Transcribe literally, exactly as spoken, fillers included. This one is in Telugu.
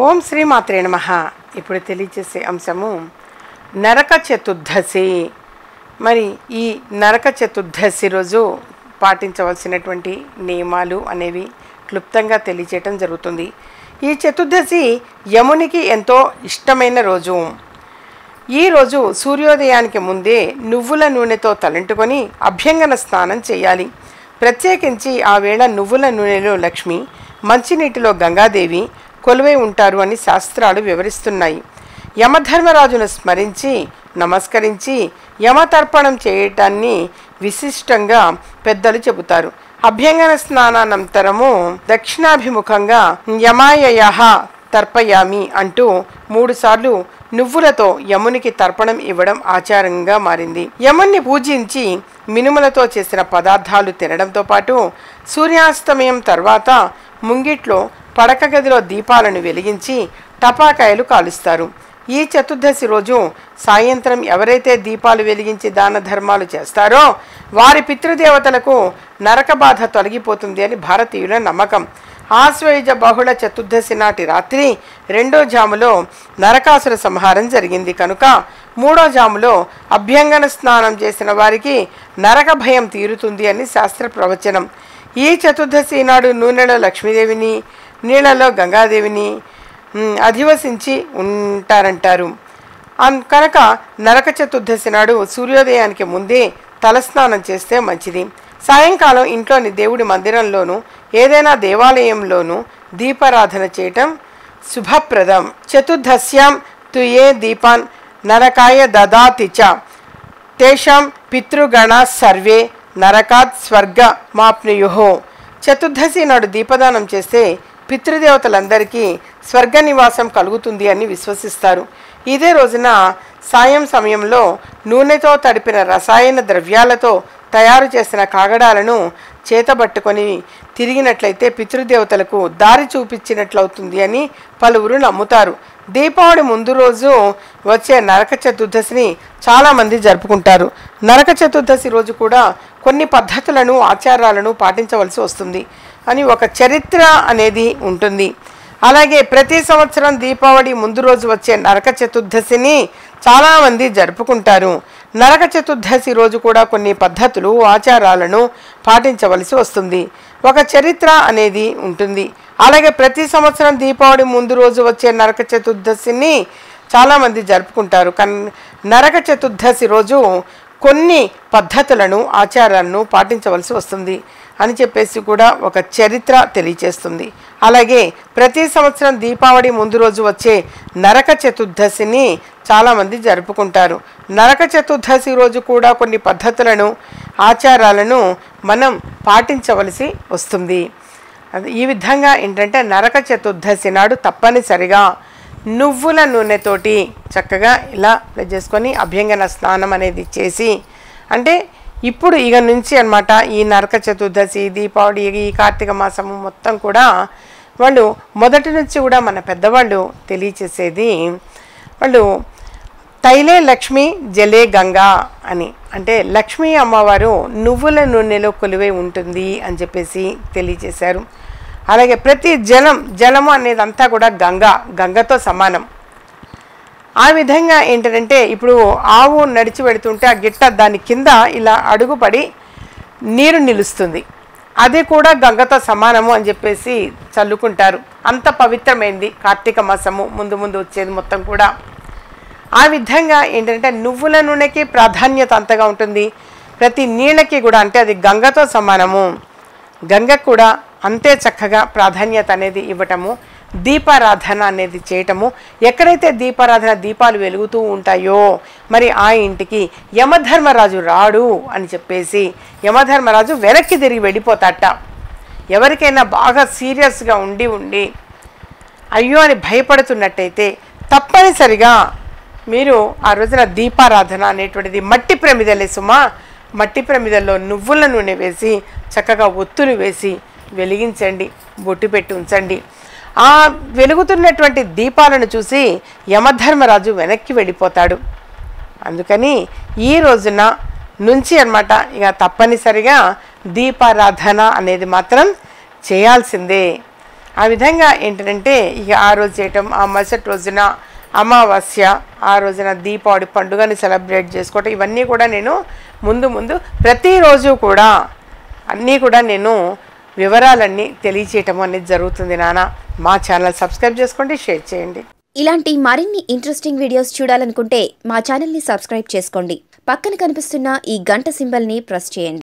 ఓం శ్రీ మాత్రే నమః. ఇప్పుడు తెలియజేసే అంశము నరక చతుర్దశి. మరి ఈ నరక చతుర్దశి రోజు పాటించవలసినటువంటి నియమాలు అనేవి క్లుప్తంగా తెలియజేయటం జరుగుతుంది. ఈ చతుర్దశి యమునికి ఎంతో ఇష్టమైన రోజు. ఈ రోజు సూర్యోదయానికి ముందే నువ్వుల నూనెతో తలంటుకొని అభ్యంగన స్నానం చేయాలి. ప్రత్యేకించి ఆ వేళ నువ్వుల నూనెలో లక్ష్మి, మంచినీటిలో గంగాదేవి కొలువై ఉంటారు అని శాస్త్రాలు వివరిస్తున్నాయి. యమధర్మరాజును స్మరించి నమస్కరించి యమతర్పణం చేయటాన్ని విశిష్టంగా పెద్దలు చెబుతారు. అభ్యంగన స్నానానంతరము దక్షిణాభిముఖంగా యమాయయః తర్పయామి అంటూ మూడు సార్లు నువ్వులతో యమునికి తర్పణం ఇవ్వడం ఆచారంగా మారింది. యముణ్ణి పూజించి మినుములతో చేసిన పదార్థాలు తినడంతో పాటు సూర్యాస్తమయం తర్వాత ముంగిట్లో పడక గదిలో దీపాలను వెలిగించి టపాకాయలు కాలుస్తారు. ఈ చతుర్దశి రోజు సాయంత్రం ఎవరైతే దీపాలు వెలిగించి దాన ధర్మాలు చేస్తారో వారి పితృదేవతలకు నరక బాధ తొలగిపోతుంది అని భారతీయుల నమ్మకం. ఆశ్వయుజ బహుళ చతుర్దశి నాటి రాత్రి రెండో జాములో నరకాసుర సంహారం జరిగింది కనుక మూడో జాములో అభ్యంగన స్నానం చేసిన వారికి నరక భయం తీరుతుంది అని శాస్త్ర ప్రవచనం. ఈ చతుర్దశి నాడు నూనెలో లక్ష్మీదేవిని, నీళ్లలో గంగాదేవిని అధివసించి ఉంటారంటారు. కనుక నరక చతుర్దశి నాడు సూర్యోదయానికి ముందే తలస్నానం చేస్తే మంచిది. సాయంకాలం ఇంట్లోని దేవుడి మందిరంలోనూ ఏదైనా దేవాలయంలోనూ దీపారాధన చేయటం శుభప్రదం. చతుర్దశ్యాం తుయే దీపాన్ నరకాయ దదాతి చ తేషాం పితృగణ సర్వే నరకాత్ స్వర్గ మాప్నుయుః. చతుర్దశి నాడు దీపదానం చేస్తే పితృదేవతలందరికీ స్వర్గ నివాసం కలుగుతుంది అని విశ్వసిస్తారు. ఇదే రోజున సాయం సమయంలో నూనెతో తడిపిన రసాయన ద్రవ్యాలతో తయారు చేసిన కాగడాలను చేతబట్టుకొని తిరిగినట్లయితే పితృదేవతలకు దారి చూపించినట్లవుతుంది అని పలువురు నమ్ముతారు. దీపావళి ముందు రోజు వచ్చే నరక చతుర్దశిని చాలామంది జరుపుకుంటారు. నరక చతుర్దశి రోజు కూడా కొన్ని పద్ధతులను ఆచారాలను పాటించవలసి వస్తుంది అని ఒక చరిత్ర అనేది ఉంటుంది. అలాగే ప్రతి సంవత్సరం దీపావళి ముందు రోజు వచ్చే నరక చతుర్దశిని చాలామంది జరుపుకుంటారు. నరక చతుర్దశి రోజు కూడా కొన్ని పద్ధతులు ఆచారాలను పాటించవలసి వస్తుంది. ఒక చరిత్ర అనేది ఉంటుంది. అలాగే ప్రతి సంవత్సరం దీపావళి ముందు రోజు వచ్చే నరక చతుర్దశిని చాలామంది జరుపుకుంటారు. కానీ నరక చతుర్దశి రోజు కొన్ని పద్ధతులను ఆచారాలను పాటించవలసి వస్తుంది అని చెప్పేసి కూడా ఒక చరిత్ర తెలియచేస్తుంది. అలాగే ప్రతి సంవత్సరం దీపావళి ముందు రోజు వచ్చే నరక చతుర్దశిని చాలామంది జరుపుకుంటారు. నరక చతుర్దశి రోజు కూడా కొన్ని పద్ధతులను ఆచారాలను మనం పాటించవలసి వస్తుంది. ఈ విధంగా ఏంటంటే నరక చతుర్దశి నాడు తప్పనిసరిగా నువ్వుల నూనెతోటి చక్కగా ఇలా చేసుకొని అభ్యంగన స్నానం అనేది చేసి, అంటే ఇప్పుడు ఇక నుంచి అన్నమాట ఈ నరక చతుర్దశి, దీపావళి, ఈ కార్తీక మాసము మొత్తం కూడా వాళ్ళు మొదటి నుంచి కూడా మన పెద్దవాళ్ళు తెలియచేసేది వాళ్ళు తైలే లక్ష్మి జలే గంగా అని, అంటే లక్ష్మీ అమ్మవారు నువ్వుల నూనెలో కొలువై ఉంటుంది అని చెప్పేసి తెలియచేశారు. అలాగే ప్రతి జలం జలము అనేది అంతా కూడా గంగా గంగతో సమానం. ఆ విధంగా ఏంటంటే ఇప్పుడు ఆవు నడిచి పెడుతుంటే ఆ గిట్ట దాని కింద ఇలా అడుగుపడి నీరు నిలుస్తుంది, అది కూడా గంగతో సమానము అని చెప్పేసి చల్లుకుంటారు. అంత పవిత్రమైంది కార్తీక మాసము ముందు ముందు వచ్చేది మొత్తం కూడా. ఆ విధంగా ఏంటంటే నువ్వుల నూనెకి ప్రాధాన్యత అంతగా ఉంటుంది. ప్రతి నీళ్ళకి కూడా, అంటే అది గంగతో సమానము, గంగ కూడా అంతే చక్కగా ప్రాధాన్యత అనేది ఇవ్వటము, దీపారాధన అనేది చేయటము. ఎక్కడైతే దీపారాధన దీపాలు వెలుగుతూ ఉంటాయో మరి ఆ ఇంటికి యమధర్మరాజు రాడు అని చెప్పేసి యమధర్మరాజు వెనక్కి తిరిగి వెళ్ళిపోతాట. ఎవరికైనా బాగా సీరియస్గా ఉండి ఉండి అయ్యో అని భయపడుతున్నట్టయితే తప్పనిసరిగా మీరు ఆ రోజున దీపారాధన అనేటువంటిది మట్టి ప్రమిదలే సుమా, మట్టి ప్రమిదల్లో నువ్వుల నూనె వేసి చక్కగా ఒత్తులు వేసి వెలిగించండి, బొట్టు పెట్టి ఉంచండి. ఆ వెలుగుతున్నటువంటి దీపాలను చూసి యమధర్మరాజు వెనక్కి వెళ్ళిపోతాడు. అందుకని ఈ రోజున నుంచి అన్నమాట ఇక తప్పనిసరిగా దీపారాధన అనేది మాత్రం చేయాల్సిందే. ఆ విధంగా ఏంటంటే ఇక ఆ రోజు చేయటం, ఆ మరుసటి రోజున అమావాస్య, ఆ రోజున దీపావళి పండుగని సెలబ్రేట్ చేసుకోవటం, ఇవన్నీ కూడా నేను ముందు ముందు ప్రతిరోజు కూడా అన్నీ కూడా నేను వివరాలన్నీ తెలియచేయటం అనేది జరుగుతుంది నాన్న. మా ఛానల్ సబ్స్క్రైబ్ చేసుకోండి, షేర్ చేయండి. ఇలాంటి మరిన్ని ఇంట్రెస్టింగ్ వీడియోస్ చూడాలనుకుంటే మా ఛానల్ని సబ్స్క్రైబ్ చేసుకోండి. పక్కన కనిపిస్తున్న ఈ గంట సింబల్ని ప్రెస్ చేయండి.